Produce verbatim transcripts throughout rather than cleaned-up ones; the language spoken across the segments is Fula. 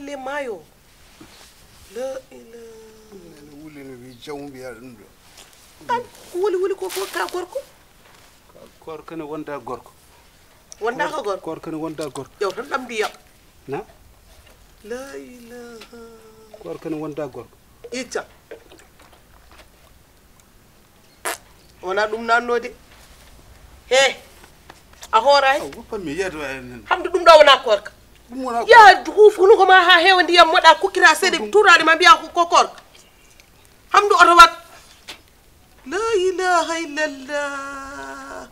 le mayo la ila wuli no wi jawmbi ya dum do an wuli wuli ko fo ka gorko kor kana wonda gorko wonda ko gorko kor kana wonda gorko yow tan dam di ya na la ilaha kor kana wonda gorko ita wona dum nannode he a horay woppa mi yedo en hamdu dum do wona korka dum wona ya hufunu ko ma ha hewa ndiyam moda kukira sede turade ma biya ko korka hamdu oto wat la ilaha illallah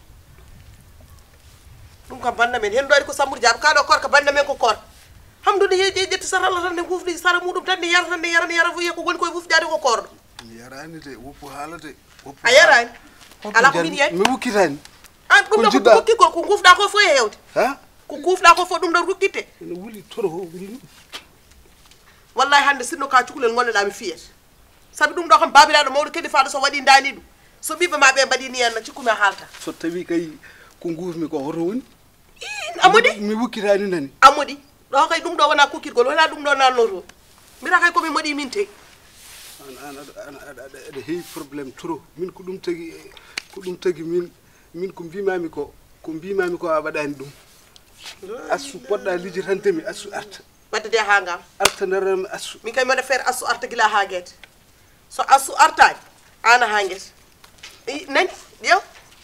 dum kam banda men hen doori ko sambour diab ka do korka banda men ko korka hamdu de heje jetti sarala tan de gufdi sara mudum tan de yar tan de yar yar fu yeko gon koy fuf jaade ko kordo mi yarani de woppu halade woppu a yarani ala ko min yai mi wukkitani an dum do ko wukki ko ko gufda ko fo hewde ha ko gufda ko fo dum do rukkite ene wuli toro ho wuli wallahi hande sinno ka cukulel ngolleɗa mi fiyet sabi ɗum ɗo kam babiraɗo mawɗo kedi faɗo so waɗi dani ɗum so ɓiɓe ma ɓe mbaɗi ni henna cikkumi a haalta so tawi kay ko gufmi ko hoto woni amoɗi mi wukkitani nani amoɗi ɗo kay ɗum ɗo wona kukkirgol wona ɗum ɗo nannoto mbita kay komi moɗi min te an an an aɗa heewi probléme trop min ko ɗum tagi ko ɗum tagi min min ko mbimami ko ko mbimami ko a waɗani ɗum assu poɗɗa lijjitantemi assu arta waddede ha ngam arta darami assu min kay mbaɗa feere assu arta gila ha guete so assu artani ana ha guete nani ƴew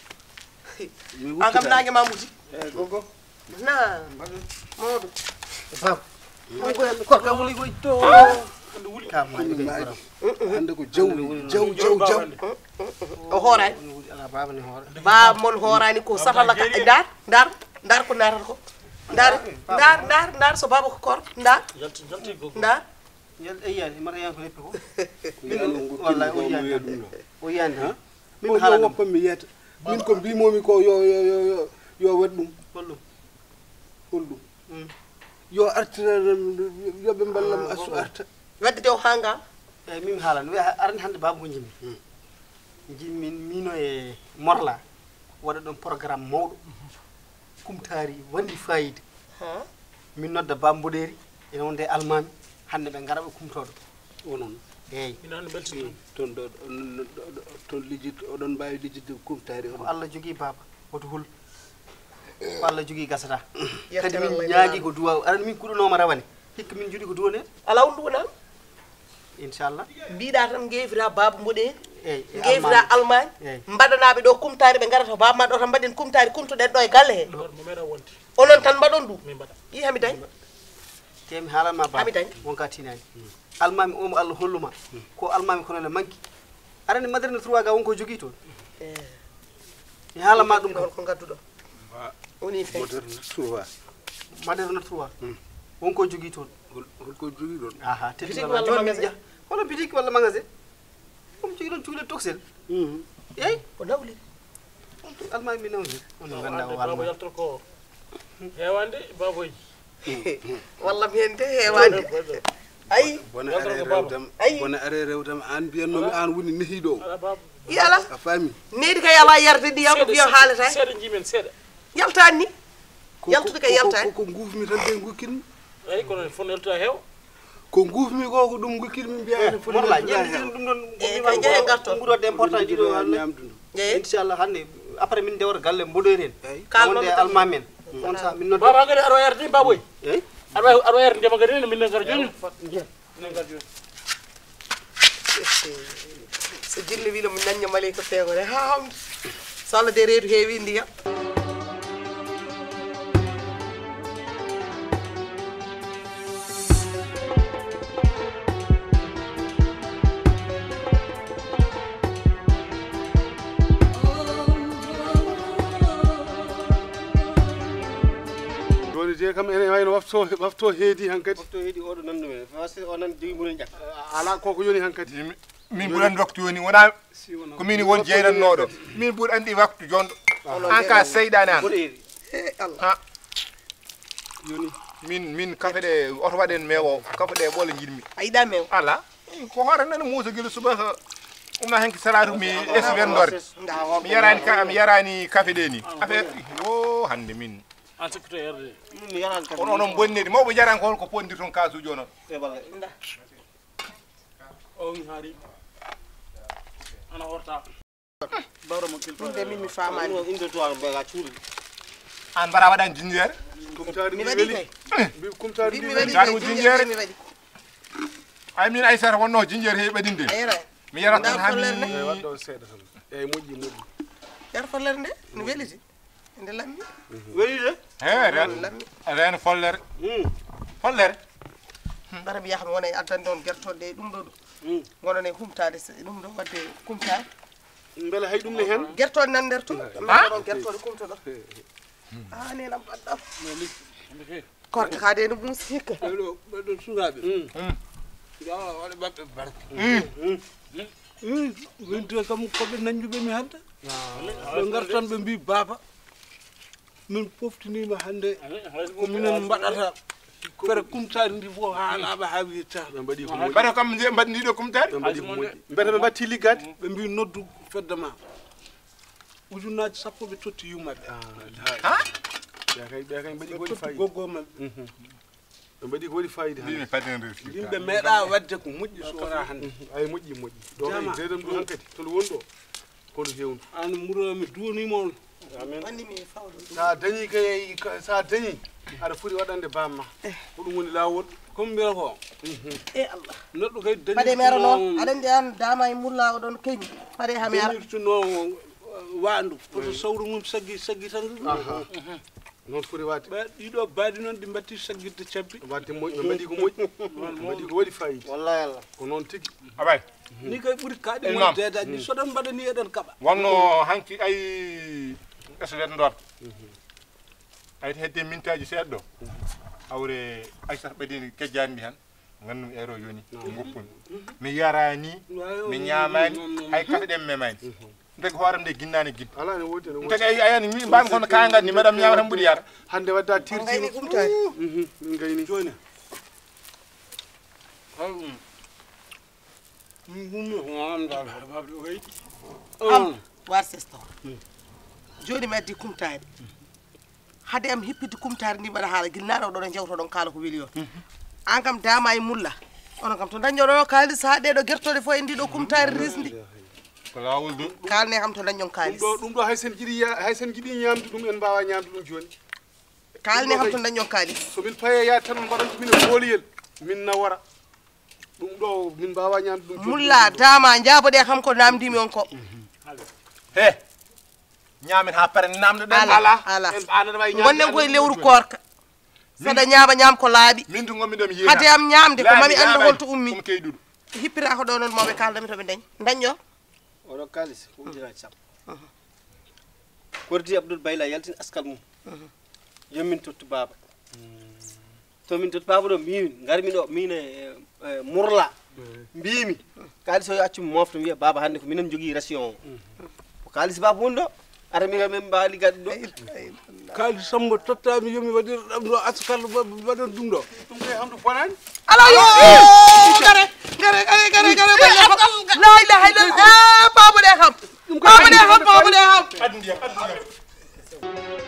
an kam nangue ma muji eyyi gogo na mawɗum fam korka wuli koy to wuli ka ma hande ko jaw jaw jaw jaw o hoorani ala baba ni hoore ba mon hoorani ko satalla ka dar dar dar ko narata ko dar dar dar dar so baba ko kor dar jalti jalti go dar yel eyani mara yan ko leppi ko wallahi o yanda ɗum o yanda min hala woppa mi yiyata min ko mbimomi ko yo yo yo yo waɗ ɗum holɗum holɗum yo artiranam yoɓe ballam assu arta wadde dew ha ngam eyyi min haalani arani hande baba ko jimi jimmin mino e morla waɗa ɗon programme mawɗo kumtari wandi fayida min nodda bamboɗeri ene wonde almami hande ɓe gara ɓe kumtoɗo wonon eyyi min hande belti toon ɗo toon lijjit oɗon mbawi lijjidde kumtari ko Allah jogui baba woto hul ko Allah jogui gasata kadi Yettere min Allah ñaagui ko duwa arani min kuɗanoma rawane hikka min juuɗi ko duwane ala on ɗuna inchallah mbiɗa tan gewira baba mboɗe eyyi gewira almani eyyi mbaɗanaɓe ɗo kumtari ɓe garata baba ma ɗo tan mbaɗen kumtari kumtoɗen ɗo e galle he onon tan mbaɗon ɗum yi hami dañ temi haalanma baba hami dañ wonka tinani almami omo Allah holluma ko almami kono ne manki arani madrina trois ga wonko jogui toon mi haalanma ɗum ɗon ko gadduɗo woni fe moderne trouva madrina trois wonko jogui toon holko jogui ɗon aha Boutique walla magasin? hono boutique walla magasin omo jogui ɗon cuuɗe toxel eyyi o nawli almami mi nawni ono ganda o alma ko hewande baboy walla mi hen de hewande ayi bona are rewdam bona are rewdam an mbiyannomi an woni nehiɗo o i ala a faami nedi kay ala yarde ndiyam ko biya haalata seeɗa jimen seeɗa yaltani ni yaltude kay yaltani ko gufmi tan de gukkinmi eyi kono fon yaltuda heew ko gufmi ko ko ɗum gukkinmi mbiyani fo morla ñande jiɗum ɗum ɗon Eyyi, kay jeehe garton. ɓuurode important jiɗo ñamdu ndu jeeyi inchallah hande après min dewata galle mboɗoyri en eyyi Kalnoɓe wonde tan. almami en on sa min nodda baba gadi aɗa wa yarde ni baboy eyyi aɗa wa aɗa wa yarde ndema gadi ni min gar joni min gar joni so jinni wiino mi nañña maleyka feegore ha hamde so Allah de reedu heewi ndiyam joni je kam ene wayno wafto wafto heedi hankadi to heedi oɗo nandu men fasi o nan jogi munen jak ala koko yoni hankadi min ɓuuri andi waktu joni wona si wona ko min woni jeynannoɗo min ɓuuri andi waktu jonɗo an ka seyɗani an mboɗoyri he Allah ha yoni min min kafe ɗe oto waɗen mewo kafe ɗe ɓoole jiɗmi a yiɗa mew ala ko hoore nana muusa guila subaka umna hanki salatu mi es wendorde mi yarani ka mi yarani kafe ɗe ni affaire o hande min an sikkuto herde mi yaran kan onon onon bonnede mawɓe jaran ko holko pondir toon kasuji onon e wallahi o wi haari ana horta bawra mo kilto ɗum de min mi famani ino inde to an baga cuuri an mbara waɗan jinjere kumtari mi mi waɗi weli kay bi kumtari mi mi waɗi weli Jaanu kay jinjeere. mi waɗi ay min aysata wonno jinjere heewi ɓadinde a yera mi yarat tan Nda hami follere e wadɗo seeɗa tan eyyi moƴƴi moƴƴi yar follere nde no weliti nde lammi weli de he ren lammi ren follere follere bara mi yaha mi wona e addande on guertoɗe e ɗum ɗo ɗo gonon e humtade ɗum ɗo wadde kumtade beele hay ɗum ne hen guertoɗe nan nder to ɗon guertoɗe kumtoɗo a nenam ɓaɗɗam korka ka de no muusi hikka ɓeɗo ɓeɗo sukaɓe jawa waɗe maɓɓe barke min de kam koɓe nanjuɓe mi hande ɓe gartan ɓe mbi baba min poftinima hande ko minen mbaɗata fere kumtari ndi fof ha laaɓa ha witta ɓe mbaɗi ko moƴƴi mbaɗa kam je mbaɗi ndiɗo kumtare ɓe mbaɗi ko moƴƴi mbete ɓe batti liggade ɓe mbi noddu feddema ujunnaji sappo ɓe totti yummaɓe ha ɓe kay ɓe kay mbaɗi ko ɓe waɗi totti fayida goggo maɓɓe ɓe mbaɗi ko waɗi fayida mbimi padindir yimɓe meeɗa wadde ko moƴƴi so wona hande ay moƴƴi moƴƴi ɗo kay Jama. deydam ɗum hankkadi toɗo woni ɗo kono hewndu an muro mi duwanima on wanni mi fawdo sa dañi kay sa dañi aɗa foti waɗande bamma ko ɗum woni lawol comme mbiyata ko e allah neɗɗo kay paɗe mero noon aɗa andi an dama e mulla oɗon keñi paɗe hami ara dañirtuno wandu oto sawru mum saggi saggi tan noon foti wadde ɓe ɗiɗo baadi noon ɗi batti saggirde cabbi wadde moƴƴi ɓe mbaɗi ko moƴƴi ɓe mbaɗi ko waɗi fayida wallahi allah ko noon tigui abay ni kay ɓuuri kaaɗi Imam. mon deedaji ɗi soɗon mbaɗani eɗen kaɓa wonno hanki ay eslet ndor ay hedde mintaji seeɗa ɗo hawre aysata ɓadini kejjani ndi han gandumi ero yoni goppumi mi yarani mi ñamani hay kafe ɗen memani ndeg hooram nde ginnani guid ala ne wodi ne tagi ay ayani mi mbami kono kagal ni madame ñama tan ɓuuri yara hande wadda gayni tirtino kumtade min gayni joni hal ɗum gummi ko andal babde o kay am war sesto joni mi addi kumtade hade am hippide kumtade ndi mbaɗa haala guilnaɗo oɗon e jewtoɗon kaala ko weeli on an kam dama e mulla onon kam to dañoɗo kalis ha ɗeɗo guertoɗe fof e ndiɗo kumtade risdi ko lawol du kalne kam to dañon ɗum kalis ɗo ɗum ɗo hay sen jiiɗi ya- hay sen jiiɗi ñamdu ɗum en mbawa ñamdu ɗum joni kalne kam to dañon kalis somin paye yaade tan mbaɗanto min e booliyel min nawara ɗum ɗo min mbawa ñamdu ɗum joni mulla dama jaboɗe kam ko namdimi on ko he ñamen ha pare namdo ɗen ala ala en ɓaɗaɗa wawi gonnen koye lewru korka saɗa ñaama ñaam ko laaɓi min to gommi ɗo mi yiina hade am ñamde ko mami anda holto ummi ɗum keyduɗo hippira ko ɗo noon mawɓe kaldami toɓe dañ dañƴo oɗo kalis ko ujunnaji sappo kordi abdoul bayla yaltin askal mum yomin tottu baba to min tottu baba ɗo mbimin garmi ɗo min e e murla mbimi kalis o yo accumi mofto wiya baba hande ko minen jogui ration o ko kalis baba woni ɗo ara mi min mbaali gaɗi ɗo kaali sambo tottami yomi waɗira ɗam ɗo askal waɗon ɗum ɗo ɗum kay hamdu bonani ala yo gare gare gare gare gare la ilaha illallah babuɗe kam babuɗe kam babuɗe kam addu ndiyam addu ndiyam